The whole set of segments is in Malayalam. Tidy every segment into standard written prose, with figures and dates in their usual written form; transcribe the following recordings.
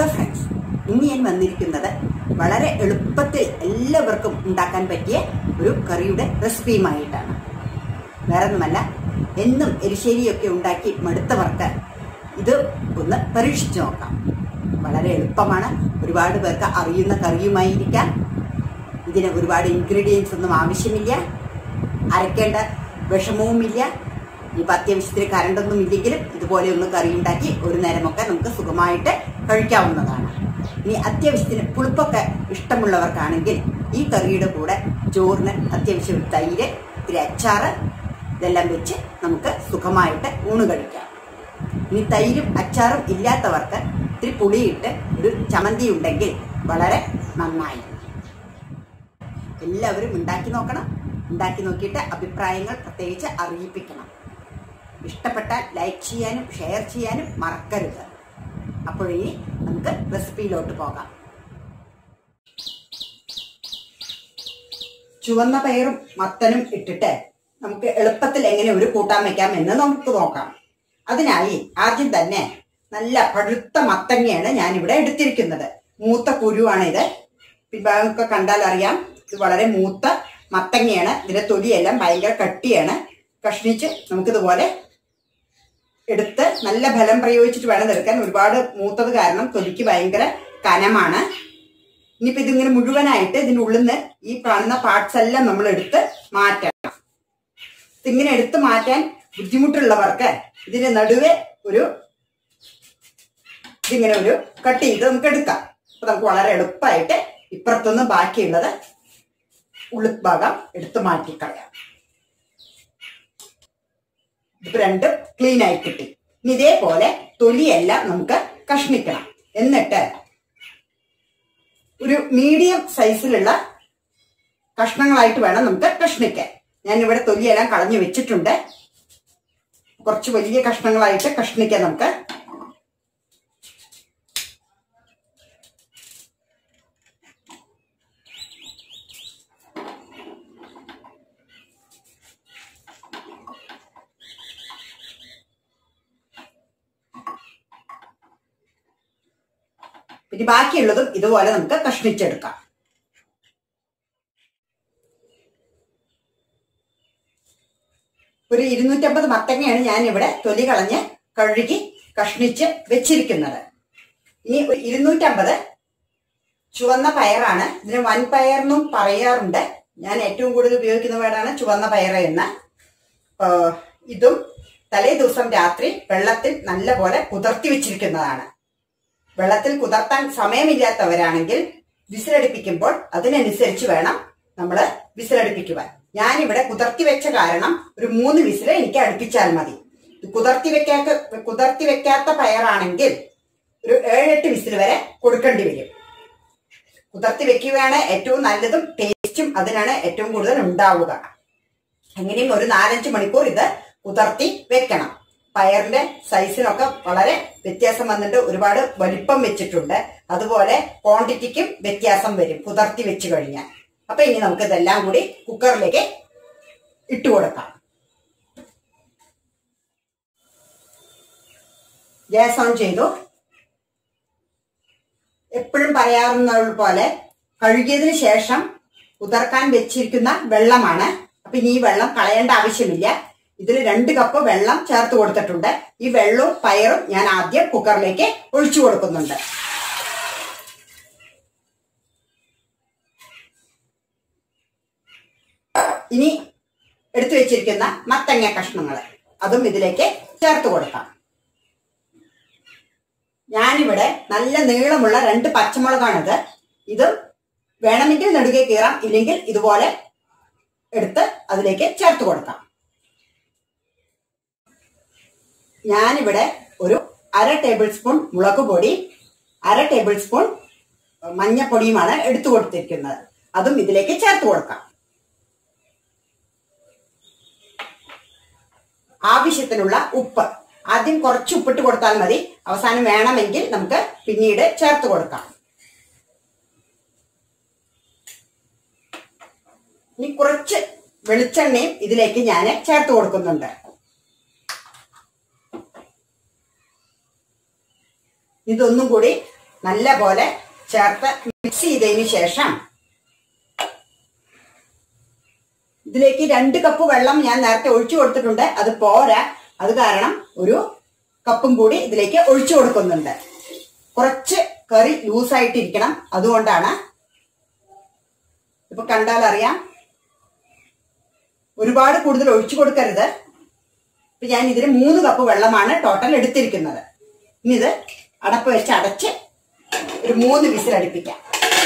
ഹലോ ഫ്രണ്ട്സ്, ഇന്ന് ഞാൻ വന്നിരിക്കുന്നത് വളരെ എളുപ്പത്തിൽ എല്ലാവർക്കും ഉണ്ടാക്കാൻ പറ്റിയ ഒരു കറിയുടെ റെസിപ്പിയുമായിട്ടാണ്. വേറെ ഒന്നുമല്ല, എന്നും എരിശ്ശേരിയൊക്കെ ഉണ്ടാക്കി മടുത്തവർക്ക് ഇത് ഒന്ന് പരീക്ഷിച്ചു നോക്കാം. വളരെ എളുപ്പമാണ്. ഒരുപാട് പേർക്ക് അറിയുന്ന കറിയുമായിരിക്കാം. ഇതിന് ഒരുപാട് ഇൻഗ്രീഡിയൻസ് ഒന്നും ആവശ്യമില്ല. അരക്കേണ്ട വിഷമവുമില്ല. ഇപ്പം അത്യാവശ്യത്തിന് കറണ്ടൊന്നും ഇല്ലെങ്കിലും ഇതുപോലെ ഒന്ന് കറി ഉണ്ടാക്കി ഒരു നേരമൊക്കെ നമുക്ക് സുഖമായിട്ട് കഴിക്കാവുന്നതാണ്. ഇനി അത്യാവശ്യത്തിന് പുളിപ്പൊക്കെ ഇഷ്ടമുള്ളവർക്കാണെങ്കിൽ ഈ കറിയുടെ കൂടെ ചോറിന് അത്യാവശ്യം തൈര്, ഇത്തിരി അച്ചാറ് ഇതെല്ലാം വെച്ച് നമുക്ക് സുഖമായിട്ട് ഊണ് കഴിക്കാം. ഇനി തൈരും അച്ചാറും ഇല്ലാത്തവർക്ക് ഇത്തിരി പുളിയിട്ട് ഒരു ചമ്മന്തി ഉണ്ടെങ്കിൽ വളരെ നന്നായി. എല്ലാവരും ഉണ്ടാക്കി നോക്കണം. ഉണ്ടാക്കി നോക്കിയിട്ട് അഭിപ്രായങ്ങൾ പ്രത്യേകിച്ച് അറിയിപ്പിക്കണം. ഇഷ്ടപ്പെട്ടാൽ ലൈക്ക് ചെയ്യാനും ഷെയർ ചെയ്യാനും മറക്കരുത്. അപ്പോഴേ നമുക്ക് റെസിപ്പിയിലോട്ട് പോകാം. ചുവന്ന പയറും മത്തനും ഇട്ടിട്ട് നമുക്ക് എളുപ്പത്തിൽ എങ്ങനെ ഒരു കൂട്ടാൻ വെക്കാം എന്ന് നമുക്ക് നോക്കാം. അതിനായി ആദ്യം തന്നെ നല്ല പഴുത്ത മത്തങ്ങയാണ് ഞാനിവിടെ എടുത്തിരിക്കുന്നത്. മൂത്ത കുരുവാണ് ഇത്. പിൻഭാഗമൊക്കെ കണ്ടാൽ അറിയാം, ഇത് വളരെ മൂത്ത മത്തങ്ങയാണ്. ഇതിന്റെ തൊലിയെല്ലാം ഭയങ്കര കട്ടിയാണ്. കഷ്ണിച്ച് നമുക്കിതുപോലെ എടുത്ത് നല്ല ബലം പ്രയോഗിച്ചിട്ട് വേണം എടുക്കാൻ. ഒരുപാട് മൂത്തത് കാരണം തൊലിക്ക് ഭയങ്കര കനമാണ്. ഇനിയിപ്പോൾ ഇതിങ്ങനെ മുഴുവനായിട്ട് ഇതിനുള്ളിൽ നിന്ന് ഈ കാണുന്ന പാർട്സ് എല്ലാം നമ്മൾ എടുത്ത് മാറ്റണം. ഇതിങ്ങനെ എടുത്ത് മാറ്റാൻ ബുദ്ധിമുട്ടുള്ളവർക്ക് ഇതിന്റെ നടുവെ ഇതിങ്ങനെ ഒരു കട്ട് ചെയ്ത് നമുക്ക് എടുക്കാം. അപ്പൊ നമുക്ക് വളരെ എളുപ്പമായിട്ട് ഇപ്പുറത്തൊന്ന് ബാക്കിയുള്ളത് ഉള്ളിഭാഗം എടുത്ത് മാറ്റിക്കളയാം. ഇപ്പൊ രണ്ടും ക്ലീൻ ആയി കിട്ടി. ഇനി ഇതേപോലെ തൊലിയെല്ലാം നമുക്ക് കഷ്ണിക്കണം. എന്നിട്ട് ഒരു മീഡിയം സൈസിലുള്ള കഷ്ണങ്ങളായിട്ട് വേണം നമുക്ക് കഷ്ണിക്കാൻ. ഞാനിവിടെ തൊലിയെല്ലാം കളഞ്ഞു വെച്ചിട്ടുണ്ട്. കുറച്ച് വലിയ കഷ്ണങ്ങളായിട്ട് കഷ്ണിക്കാൻ നമുക്ക്. പിന്നെ ബാക്കിയുള്ളതും ഇതുപോലെ നമുക്ക് കഷ്ണിച്ചെടുക്കാം. ഒരു 250 മത്തങ്ങയാണ് ഞാനിവിടെ തൊലി കളഞ്ഞ് കഴുകി കഷ്ണിച്ച് വെച്ചിരിക്കുന്നത്. ഇനി 250 ചുവന്ന പയറാണ്. ഇതിന് വൻപയറെന്നും പറയാറുണ്ട്. ഞാൻ ഏറ്റവും കൂടുതൽ ഉപയോഗിക്കുന്ന വേർഡാണ് ചുവന്ന പയർ എന്ന്. ഇതും തലേ ദിവസം രാത്രി വെള്ളത്തിൽ നല്ലപോലെ കുതിർത്തി വെച്ചിരിക്കുന്നതാണ്. വെള്ളത്തിൽ കുതിർത്താൻ സമയമില്ലാത്തവരാണെങ്കിൽ വിസിലടിപ്പിക്കുമ്പോൾ അതിനനുസരിച്ച് വേണം നമ്മൾ വിസിലടിപ്പിക്കുവാൻ. ഞാനിവിടെ കുതിർത്തി വെച്ച കാരണം ഒരു 3 വിസിൽ എനിക്ക് അടുപ്പിച്ചാൽ മതി. കുതിർത്തി വെക്കാത്ത പയറാണെങ്കിൽ ഒരു 7-8 വിസിൽ വരെ കൊടുക്കേണ്ടി വരും. കുതിർത്തി വെക്കുകയാണ് ഏറ്റവും നല്ലതും ടേസ്റ്റും അതിനാണ് ഏറ്റവും കൂടുതൽ ഉണ്ടാവുക. എങ്ങനെയും ഒരു 4-5 മണിക്കൂർ ഇത് കുതിർത്തി വെക്കണം. പയറിന്റെ സൈസിനൊക്കെ വളരെ വ്യത്യാസം വന്നിട്ട് ഒരുപാട് വലിപ്പം വെച്ചിട്ടുണ്ട്. അതുപോലെ ക്വാണ്ടിറ്റിക്കും വ്യത്യാസം വരും കുതിർത്തി വെച്ച് കഴിഞ്ഞാൽ. അപ്പൊ ഇനി നമുക്ക് ഇതെല്ലാം കൂടി കുക്കറിലേക്ക് ഇട്ട് കൊടുക്കാം. ഗ്യാസ് ഓൺ ചെയ്തു. എപ്പോഴും പറയാറുള്ളത് പോലെ കഴുകിയതിന് ശേഷം കുതിർക്കാൻ വെച്ചിരിക്കുന്ന വെള്ളമാണ്. അപ്പൊ ഇനി ഈ വെള്ളം കളയേണ്ട ആവശ്യമില്ല. ഇതിൽ 2 കപ്പ് വെള്ളം ചേർത്ത് കൊടുത്തിട്ടുണ്ട്. ഈ വെള്ളവും പയറും ഞാൻ ആദ്യം കുക്കറിലേക്ക് ഒഴിച്ചു കൊടുക്കുന്നുണ്ട്. ഇനി എടുത്തു വെച്ചിരിക്കുന്ന മത്തങ്ങ കഷ്ണങ്ങൾ അതും ഇതിലേക്ക് ചേർത്ത് കൊടുക്കാം. ഞാനിവിടെ നല്ല നീളമുള്ള 2 പച്ചമുളകാണിത്. ഇത് വേണമെങ്കിൽ നെടുകെ കീറാം, ഇല്ലെങ്കിൽ ഇതുപോലെ എടുത്ത് അതിലേക്ക് ചേർത്ത് കൊടുക്കാം. ഞാനിവിടെ ഒരു 1/2 ടേബിൾ സ്പൂൺ മുളക് പൊടി, 1/2 ടേബിൾ സ്പൂൺ മഞ്ഞപ്പൊടിയുമാണ് എടുത്തു കൊടുത്തിരിക്കുന്നത്. അതും ഇതിലേക്ക് ചേർത്ത് കൊടുക്കാം. ആവശ്യത്തിനുള്ള ഉപ്പ് ആദ്യം കുറച്ച് ഉപ്പിട്ട് കൊടുത്താൽ മതി. അവസാനം വേണമെങ്കിൽ നമുക്ക് പിന്നീട് ചേർത്ത് കൊടുക്കാം. ഇനി കുറച്ച് വെളിച്ചെണ്ണയും ഇതിലേക്ക് ഞാൻ ചേർത്ത് കൊടുക്കുന്നുണ്ട്. ഇതൊന്നും കൂടി നല്ല പോലെ ചേർത്ത് മിക്സ് ചെയ്തതിന് ശേഷം ഇതിലേക്ക് 2 കപ്പ് വെള്ളം ഞാൻ നേരത്തെ ഒഴിച്ചു കൊടുത്തിട്ടുണ്ട്. അത് പോരാ, അത് കാരണം ഒരു കപ്പും കൂടി ഇതിലേക്ക് ഒഴിച്ചു കൊടുക്കുന്നുണ്ട്. കുറച്ച് കറി ലൂസായിട്ടിരിക്കണം, അതുകൊണ്ടാണ്. ഇപ്പൊ കണ്ടാൽ അറിയാം, ഒരുപാട് കൂടുതൽ ഒഴിച്ചു കൊടുക്കരുത്. ഇപ്പൊ ഞാൻ ഇതിന് 3 കപ്പ് വെള്ളമാണ് ടോട്ടൽ എടുത്തിരിക്കുന്നത്. ഇനി ഇത് അടപ്പ് വെച്ച് അടച്ച് ഒരു 3 വിസിൽ അടുപ്പിക്കാം.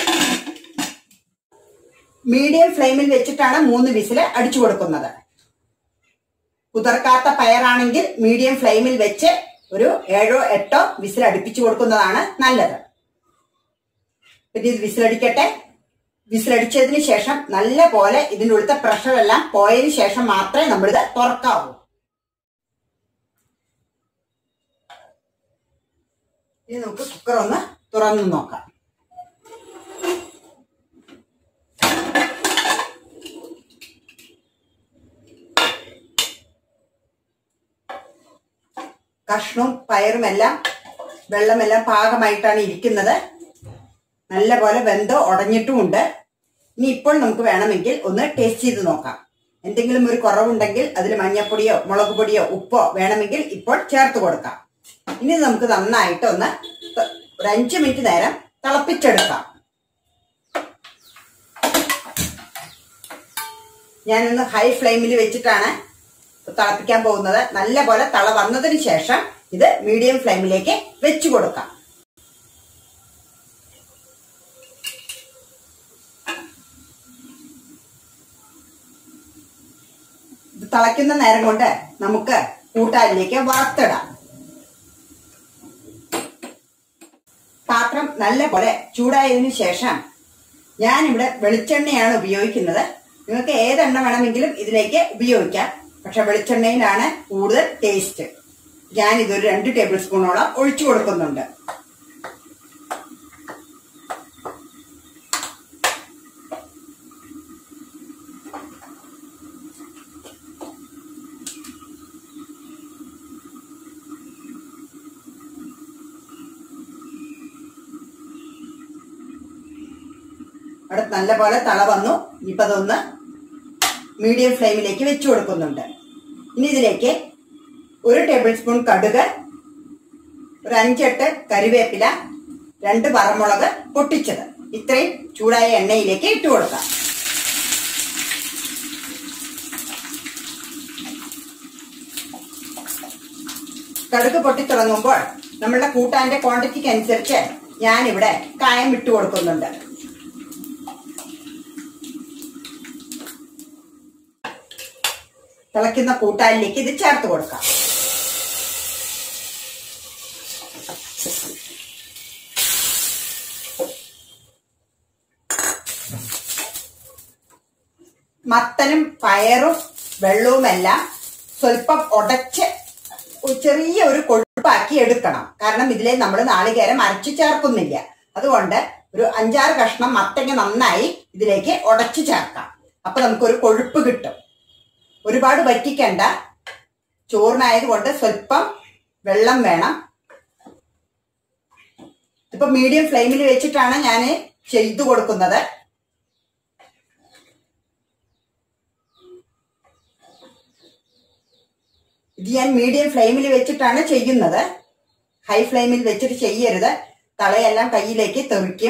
മീഡിയം ഫ്ലെയിമിൽ വെച്ചിട്ടാണ് 3 വിസിൽ അടിച്ചു കൊടുക്കുന്നത്. കുതിർക്കാത്ത പയറാണെങ്കിൽ മീഡിയം ഫ്ലെയിമിൽ വെച്ച് ഒരു 7ഓ 8ഓ വിസിൽ അടുപ്പിച്ചു കൊടുക്കുന്നതാണ് നല്ലത്. പിന്നെ ഇത് വിസിലടിക്കട്ടെ. വിസിലടിച്ചതിന് ശേഷം നല്ല പോലെ ഇതിൻ്റെ ഉള്ളിലത്തെ പ്രഷറെല്ലാം പോയതിനു ശേഷം മാത്രമേ നമ്മളിത് തുറക്കാവൂ. ഇനി നമുക്ക് കുക്കർ ഒന്ന് തുറന്നു നോക്കാം. കഷ്ണവും പയറുമെല്ലാം വെള്ളമെല്ലാം പാകമായിട്ടാണ് ഇരിക്കുന്നത്. നല്ല പോലെ വെന്ത് ഉടഞ്ഞിട്ടുമുണ്ട്. ഇനി ഇപ്പോൾ നമുക്ക് വേണമെങ്കിൽ ഒന്ന് ടേസ്റ്റ് ചെയ്ത് നോക്കാം. എന്തെങ്കിലും ഒരു കുറവുണ്ടെങ്കിൽ അതിൽ മഞ്ഞപ്പൊടിയോ മുളക് പൊടിയോ ഉപ്പോ വേണമെങ്കിൽ ഇപ്പോൾ ചേർത്ത് കൊടുക്കാം. ഇനി നമുക്ക് നന്നായിട്ട് ഒന്ന് ഒരു 5 മിനിറ്റ് നേരം തിളപ്പിച്ചെടുക്കാം. ഞാനൊന്ന് ഹൈ ഫ്ലെയിമിൽ വെച്ചിട്ടാണ് തിളപ്പിക്കാൻ പോകുന്നത്. നല്ല പോലെ തള വന്നതിന് ശേഷം ഇത് മീഡിയം ഫ്ലെയിമിലേക്ക് വെച്ചു കൊടുക്കാം. ഇത് തിളയ്ക്കുന്ന നേരം കൊണ്ട് നമുക്ക് കൂട്ടാനിലേക്ക് വറുത്തിടാം. പാത്രം നല്ല പോലെ ചൂടായതിനു ശേഷം ഞാനിവിടെ വെളിച്ചെണ്ണയാണ് ഉപയോഗിക്കുന്നത്. നിങ്ങൾക്ക് ഏതെണ്ണ വേണമെങ്കിലും ഇതിലേക്ക് ഉപയോഗിക്കാം. പക്ഷെ വെളിച്ചെണ്ണയിലാണ് കൂടുതൽ ടേസ്റ്റ്. ഞാൻ ഇതൊരു 2 ടേബിൾ സ്പൂണോളം ഒഴിച്ചു കൊടുക്കുന്നുണ്ട്. അവിടെ നല്ല പോലെ തള വന്നു. ഇപ്പൊ അതൊന്ന് മീഡിയം ഫ്ലെയിമിലേക്ക് വെച്ചു കൊടുക്കുന്നുണ്ട്. ഇനി ഇതിലേക്ക് 1 ടേബിൾ സ്പൂൺ കടുക്, ഒരു 5-8 കരിവേപ്പില, 2 വറമുളക് പൊട്ടിച്ചത്, ഇത്രയും ചൂടായ എണ്ണയിലേക്ക് ഇട്ട് കൊടുക്കാം. കടുക് പൊട്ടിത്തുടങ്ങുമ്പോൾ നമ്മളുടെ കൂട്ടാന്റെ ക്വാണ്ടിറ്റിക്ക് അനുസരിച്ച് ഞാനിവിടെ കായം ഇട്ട് കൊടുക്കുന്നുണ്ട്. തിളയ്ക്കുന്ന കൂട്ടാനിലേക്ക് ഇത് ചേർത്ത് കൊടുക്കാം. മത്തനും പയറും വെള്ളവുമെല്ലാം സ്വല്പം ഉടച്ച് ചെറിയ ഒരു കൊഴുപ്പാക്കി എടുക്കണം. കാരണം ഇതിലെ നമ്മൾ നാളികേരം അരച്ചു ചേർക്കുന്നില്ല. അതുകൊണ്ട് ഒരു 5-6 കഷ്ണം മത്തങ്ങ നന്നായി ഇതിലേക്ക് ഉടച്ചു ചേർക്കാം. അപ്പൊ നമുക്കൊരു കൊഴുപ്പ് കിട്ടും. ഒരുപാട് വറ്റിക്കണ്ട. ചോറിനായതുകൊണ്ട് സ്വല്പം വെള്ളം വേണം. ഇപ്പൊ മീഡിയം ഫ്ലെയിമിൽ വെച്ചിട്ടാണ് ഞാൻ ചെയ്തു കൊടുക്കുന്നത്. ഇത് ഞാൻ മീഡിയം ഫ്ലെയിമിൽ വെച്ചിട്ടാണ് ചെയ്യുന്നത്. ഹൈ ഫ്ലെയിമിൽ വെച്ചിട്ട് ചെയ്യരുത്. തളയെല്ലാം കയ്യിലേക്ക് തെറിക്കും.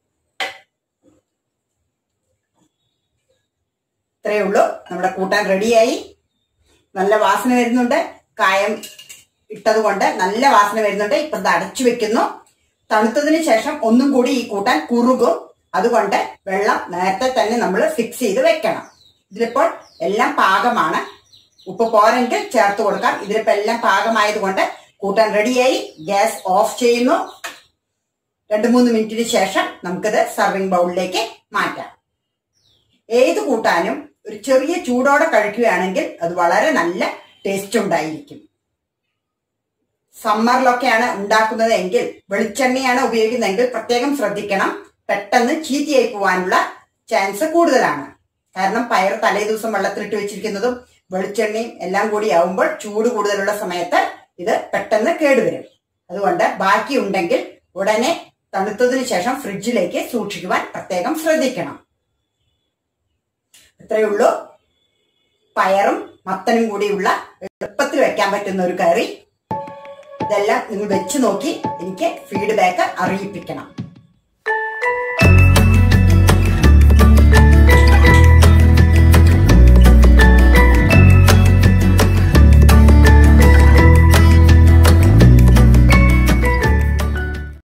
ഇത്രയേ ഉള്ളൂ. നമ്മുടെ കൂട്ടാൻ റെഡിയായി. നല്ല വാസന വരുന്നുണ്ട്. കായം ഇട്ടത് കൊണ്ട് നല്ല വാസന വരുന്നുണ്ട്. ഇപ്പൊ ഇത് അടച്ചു വെക്കുന്നു. തണുത്തതിന് ശേഷം ഒന്നും കൂടി ഈ കൂട്ടാൻ കുറുകും. അതുകൊണ്ട് വെള്ളം നേരത്തെ തന്നെ നമ്മൾ ഫിക്സ് ചെയ്ത് വെക്കണം. ഇതിലിപ്പോൾ എല്ലാം പാകമാണ്. ഉപ്പ് പോരെങ്കിൽ ചേർത്ത് കൊടുക്കാം. ഇതിലിപ്പോൾ എല്ലാം പാകമായതുകൊണ്ട് കൂട്ടാൻ റെഡിയായി. ഗ്യാസ് ഓഫ് ചെയ്യുന്നു. 2-3 മിനിറ്റിന് ശേഷം നമുക്കിത് സർവിംഗ് ബൗളിലേക്ക് മാറ്റാം. ഏത് കൂട്ടാനും ഒരു ചെറിയ ചൂടോടെ കഴിക്കുകയാണെങ്കിൽ അത് വളരെ നല്ല ടേസ്റ്റ് ഉണ്ടായിരിക്കും. സമ്മറിലൊക്കെയാണ് ഉണ്ടാക്കുന്നത് എങ്കിൽ വെളിച്ചെണ്ണയാണ് ഉപയോഗിക്കുന്നതെങ്കിൽ പ്രത്യേകം ശ്രദ്ധിക്കണം. പെട്ടെന്ന് ചീത്തയായി പോവാനുള്ള ചാൻസ് കൂടുതലാണ്. കാരണം പയർ തലേ ദിവസം വെള്ളത്തിലിട്ട് വെച്ചിരിക്കുന്നതും വെളിച്ചെണ്ണയും എല്ലാം കൂടി ആവുമ്പോൾ ചൂട് കൂടുതലുള്ള സമയത്ത് ഇത് പെട്ടെന്ന് കേടുവരും. അതുകൊണ്ട് ബാക്കി ഉണ്ടെങ്കിൽ ഉടനെ തണുത്തതിനു ശേഷം ഫ്രിഡ്ജിലേക്ക് സൂക്ഷിക്കുവാൻ പ്രത്യേകം ശ്രദ്ധിക്കണം. ഇത്രയേ ഉള്ളൂ. പയറും മത്തനും കൂടിയുള്ള എളുപ്പത്തിൽ വെക്കാൻ പറ്റുന്ന ഒരു കറി. ഇതെല്ലാം നിങ്ങൾ വെച്ച് നോക്കി എനിക്ക് ഫീഡ്ബാക്ക് അറിയിപ്പിക്കണം.